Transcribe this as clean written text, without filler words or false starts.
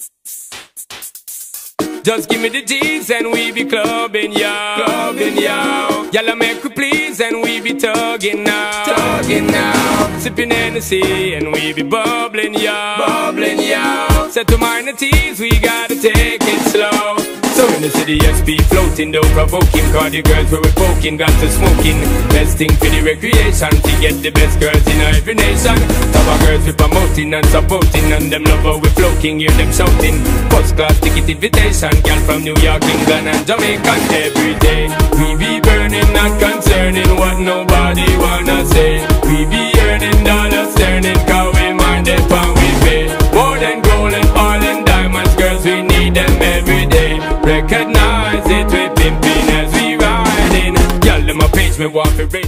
Just give me the G's and we be clubbing, yo. Clubbing, yo. Y'all make we please and we be tugging now. Tugging now. Sipping Hennessy and we be bubbling, yo. Bubbling, yo. Set to minor T's, we gotta take it slow. So in the city, SP floating, though provoking. Cause the girls where we're poking, got to smoking. Best thing for the recreation, to get the best girls in every nation. Top of girls we promoting and supporting, and them lover we floating, hear them shouting. First class ticket invitation, girl from New York, England and Jamaica every day. We be burning, not concerning what nobody wanna say. We be earning dollars, turning, cause we mind it when we pay. More than gold and oil and diamonds, girls we need them every day. Recognize it, we pimping as we riding. Y'all them a page me want to raise.